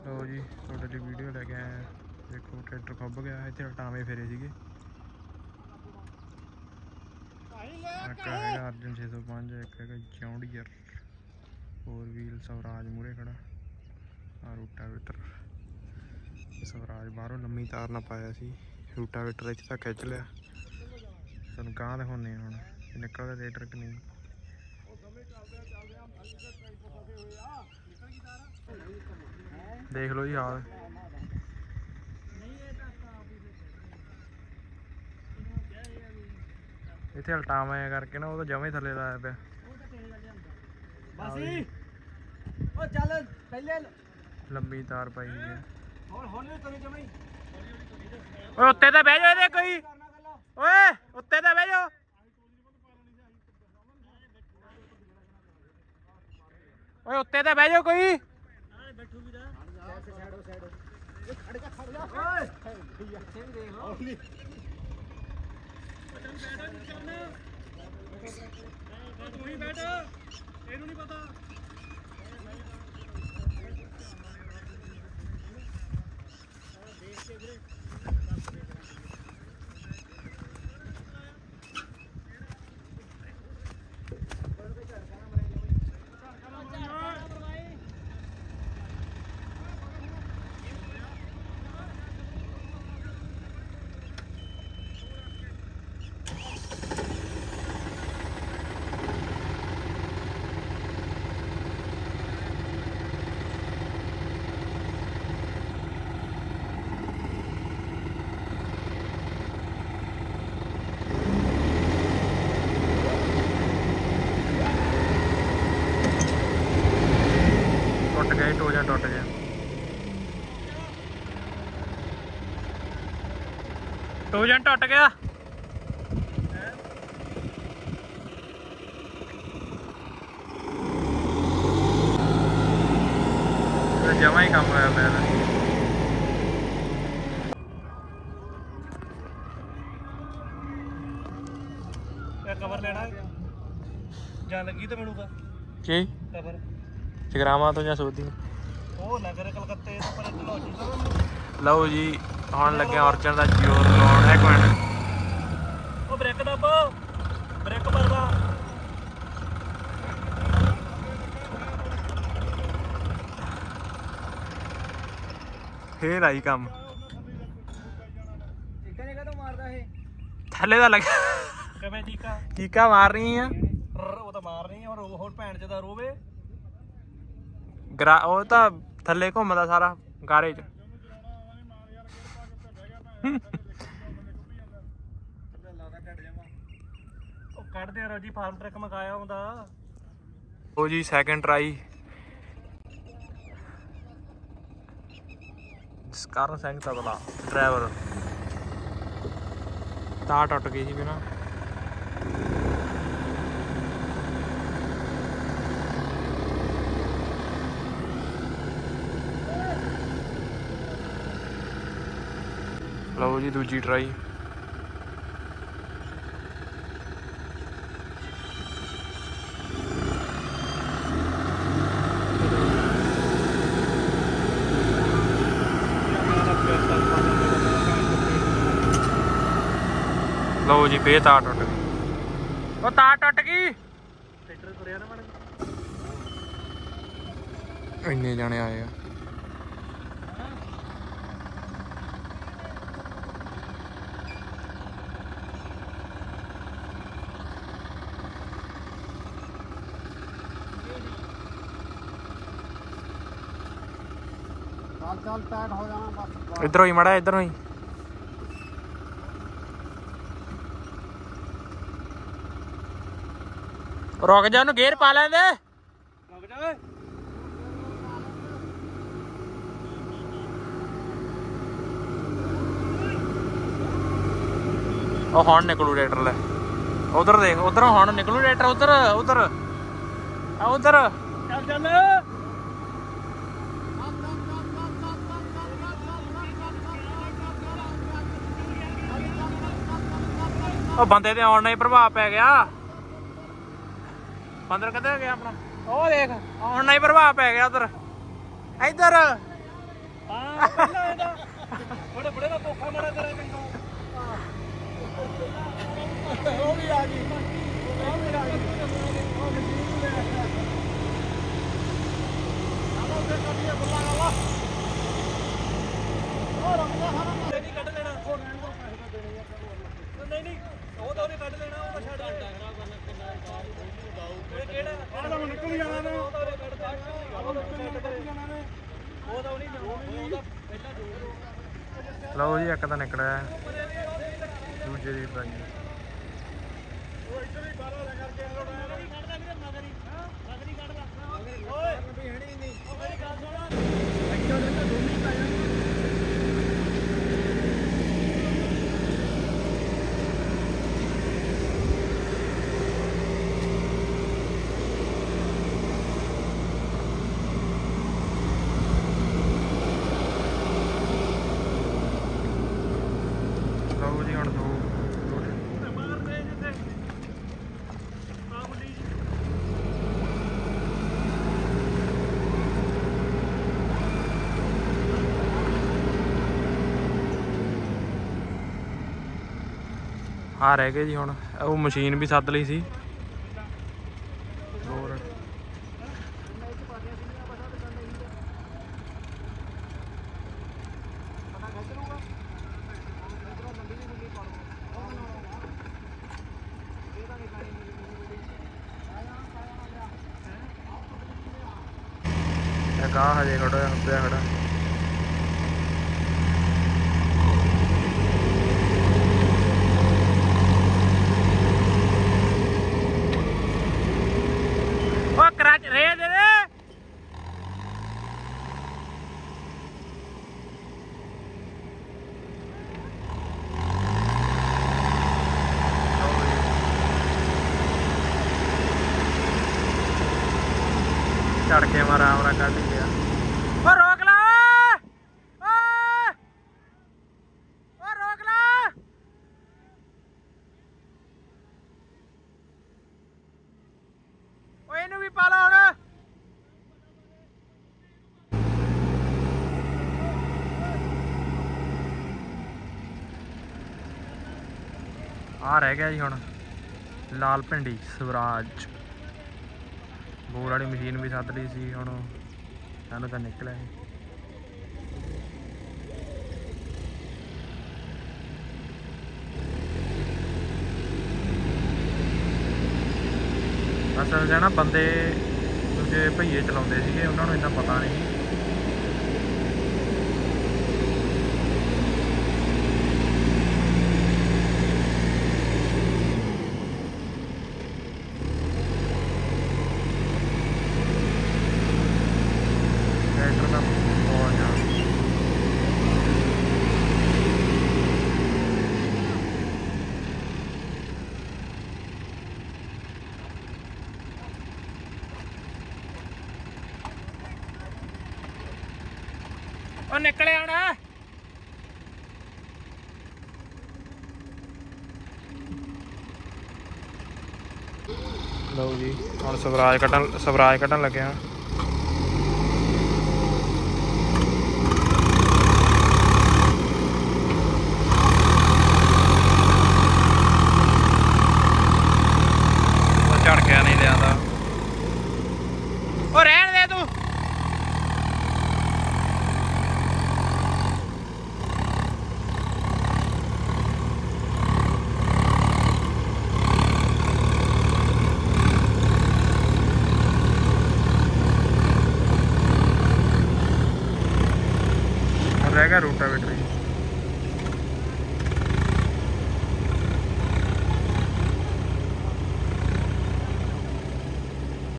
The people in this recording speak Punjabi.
ਲਓ ਜੀ ਤੁਹਾਡੇ ਲਈ ਵੀਡੀਓ ਲੈ ਕੇ ਆਏ। ਦੇਖੋ ਟਰੈਕਟਰ ਖੁੱਭ ਗਿਆ, ਇੱਥੇ ਟਾਵੇਂ ਫੇਰੇ ਸੀਗੇ। ਇੱਕ ਹੈਗਾ ਅਰਜਨ 605, ਇੱਕ ਹੈਗਾ ਜੌਂਡੀਅਰ 4 ਵੀਲ। ਸਵਰਾਜ ਮੂਹਰੇ ਖੜਾ ਆ, ਰੂਟਾਵੇਟਰ। ਸਵਰਾਜ ਬਾਹਰੋਂ ਲੰਮੀ ਤਾਰ ਨਾ ਪਾਇਆ ਸੀ, ਰੂਟਾਵੇਟਰ ਇੱਥੇ ਤੱਕ ਖਿੱਚ ਲਿਆ। ਤੁਹਾਨੂੰ ਗਾਂ ਦਿਖਾਉਂਦੇ ਹਾਂ ਹੁਣ ਨਿਕਲਦਾ ਰੇਟਰ ਕਿ ਨਹੀਂ। ਦੇਖ ਲਓ ਜੀ ਹਾਲ। ਇੱਥੇ ਹਲਟਾਵਾਂ ਕਰਕੇ ਨਾ ਉਹ ਤਾਂ ਜਮੇ ਥੱਲੇ ਲਾਇਆ ਪਿਆ। ਲੰਬੀ ਤਾਰ ਪਾਈ ਹੋਈ ਹੈ। ਓਏ ਉੱਤੇ ਤਾਂ ਬਹਿ ਜਾਓ ਇਹਦੇ ਕੋਈ। ਓਏ ਉੱਤੇ ਤਾਂ ਬਹਿ ਜਾਓ। ਓਏ ਉੱਤੇ ਤਾਂ ਬਹਿ ਜਾਓ ਕੋਈ। ਤੂੰ ਹੀ ਬੈਠ, ਇਹਨੂੰ ਨਹੀਂ ਪਤਾ। ਟੋਜਾ ਟੁੱਟ ਗਿਆ। ਟੋਜਨ ਟੁੱਟ ਗਿਆ। ਜਮਾ ਹੀ ਕੰਮ ਹੋਇਆ ਪਿਆ। ਕਵਰ ਲੈਣਾ ਜਾਂ ਲੱਗੀ ਤਾਂ ਮਿਲੂਗਾ ਕੀ ਕਵਰ ਜਗਰਾਵਾਂ ਤੋਂ ਜਾਂ ਸੋਧੀ ਉਹ ਨਗਰ ਕਲਕੱਤੇ ਤੋਂ ਪਰ। ਲਓ ਜੀ ਹੁਣ ਲੱਗਿਆ ਔਰਚਨ ਦਾ ਜੋਰ ਲਾਉਣ। ਇੱਕ ਮਿੰਟ ਉਹ ਬ੍ਰੇਕ ਦੱਬ, ਬ੍ਰੇਕ ਭਰਦਾ। ਫੇਰ ਆਈ ਕੰਮ। ਥੱਲੇ ਦਾ ਲੱਗ ਕਿਵੇਂ ਚੀਕਾ ਮਾਰ ਰਹੀ ਆ। ਉਹ ਤਾਂ ਮਾਰ ਰਹੀ ਆ ਹੋਰ ਭੈਣ ਚ ਦਾ ਰੋਵੇ। ਉਹ ਤਾਂ ਥੱਲੇ ਘੁੰਮਦਾ ਸਾਰਾ ਗਾਰੇ ਚ। ਉਹ ਕੱਢਦੇ ਆ ਜੀ, ਫਾਰਮ ਟਰੱਕ ਮੰਗਾਇਆ ਹੁੰਦਾ। ਉਹ ਜੀ second try Jaskaran Singh tabla driver. ਤਾਰ ਟੁੱਟ ਗਈ ਸੀ ਬਿਨਾਂ। ਲਓ ਜੀ ਦੂਜੀ ਟਰਾਈ। ਲਓ ਜੀ ਫੇਰ ਤਾਰ ਟੁੱਟ ਗਈ। ਉਹ ਤਾਰ ਟੁੱਟ ਗਈ। ਇੰਨੇ ਜਾਣੇ ਆਏ ਆ। इधरों ही मड़ा इधरों ही। रुक जा, गेर पा लेंदे। रुक जा। हॉर्न निकलू ट्रैक्टर ले। उधर देख, उधर हॉर्न निकलू ट्रैक्टर। उधर उधर उधर चल चल। बंदे ते आने प्रभाव पै गया। बंदर किधर गया अपना? ओ देख आने प्रभाव पै गया उधर। इधर बड़े बड़े का धोखा मारा तेरा पिंडों वो भी आ गई नहीं ਉਹ ਤਾਂ ਉਹਨੇ ਕੱਢ ਲੈਣਾ ਉਹ ਤਾਂ ਛੱਡ ਕਿਹੜਾ ਆਹ ਤਾਂ ਨਿਕਲ ਜਾਣਾ ਨੇ ਉਹ ਤਾਂ ਉਹਨੇ ਕੱਢ ਦੇਣਾ ਉਹ ਤਾਂ ਉਹਨੇ ਉਹਦਾ ਪਹਿਲਾਂ ਜੋਰ ਲਓ ਜੀ ਇੱਕ ਤਾਂ ਨਿਕਲਿਆ ਦੂਜੇ ਦੀ ਪਾਈ ਉਹ ਇੱਧਰ ਹੀ ਬਾਹਰ ਲੈ ਕਰਕੇ ਲੋੜਾਇਆ ਨਹੀਂ ਕੱਢਦਾ ਵੀਰੇ ਮਗਰੀ ਕੱਢਦਾ ਓਏ ਵੀ ਹੈ ਨਹੀਂ ਉਹ ਮੇਰੀ ਗੱਲ ਸੁਣ ਇੱਧਰ ਦੇ ਤਾਂ ਦੋਨੇ ਪੈ ਜਾਣਗੇ ਆ ਰਹਿ ਗਏ ਜੀ ਹੁਣ ਉਹ ਮਸ਼ੀਨ ਵੀ ਸੱਦ ਲਈ ਸੀ ਹੋਰ ਇੱਕ ਆ ਹਜੇ ਖੜਾ ਪਿਆ ਖੜਾ ਝੜਕੇ ਮੈਂ ਆਰਾਮ ਨਾਲ ਕੱਢ ਲਿਆ ਓ ਰੋਕ ਲਾ ਓ ਰੋਕ ਲਾ ਓ ਇਹਨੂੰ ਵੀ ਪਾ ਲਾ ਹੁਣ ਆ ਰਹਿ ਗਿਆ ਜੀ ਹੁਣ ਲਾਲ ਭਿੰਡੀ ਸਵਰਾਜ ਬੋਰ ਵਾਲੀ ਮਸ਼ੀਨ ਵੀ ਸੱਦ ਲਈ ਸੀ ਹੁਣ ਸਾਨੂੰ ਤਾਂ ਨਿਕਲਿਆ ਅਸਲ 'ਚ ਨਾ ਬੰਦੇ ਦੂਜੇ ਭਈਏ ਚਲਾਉਂਦੇ ਸੀਗੇ ਉਹਨਾਂ ਨੂੰ ਇੰਨਾ ਪਤਾ ਨਹੀਂ ਉਹ ਨਿਕਲਿਆ ਹੁਣ ਲਓ ਜੀ ਹੁਣ ਸਵਰਾਜ ਕੱਢਣ ਲੱਗਿਆ ਝੜਕਿਆ ਨਹੀਂ ਲਿਆਂਦਾ ਉਹ ਰਹਿਣ ਦੇ ਤੂੰ रहेगा रोटावेटर